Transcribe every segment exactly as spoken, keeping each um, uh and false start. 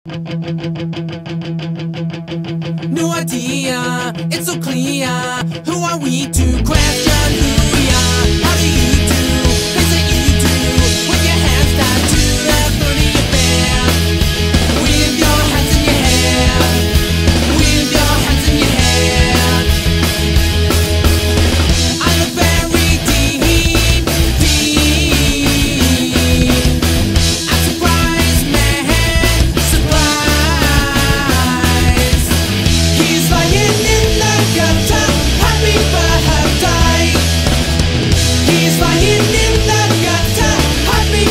No idea, it's so clear. Who are we to question who we are? How do you do things that you do with your hands tied to the front of your bed? With your hands in your hair, with your hands in your hair. I look very deep, deep. I'm surprised, man, surprised. He's lying in the gutter, happy birthday. He's lying in the gutter, happy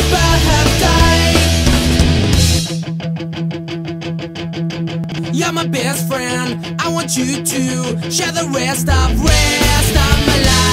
birthday. You're my best friend, I want you to share the rest of, rest of my life.